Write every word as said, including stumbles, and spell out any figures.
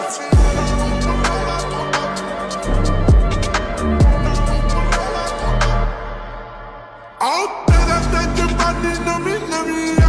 Out there, that you body, no me, no me.